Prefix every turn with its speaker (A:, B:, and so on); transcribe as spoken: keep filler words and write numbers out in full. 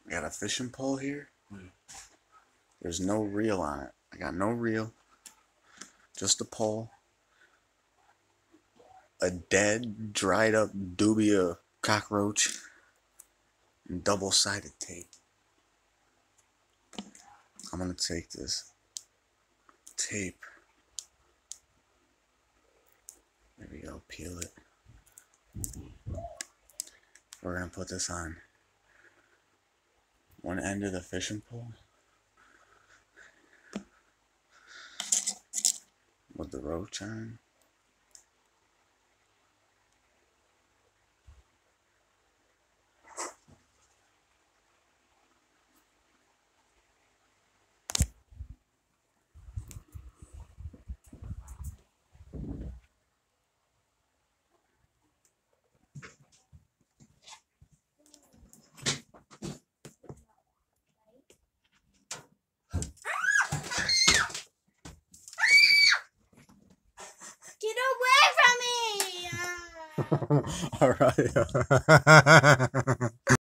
A: I got a fishing pole here. There's no reel on it. I got no reel. Just a pole. A dead, dried up dubia cockroach. And double-sided tape. I'm gonna take this tape. Maybe I'll peel it. We're gonna put this on one end of the fishing pole with the roach on.
B: Get away from me!
A: All right.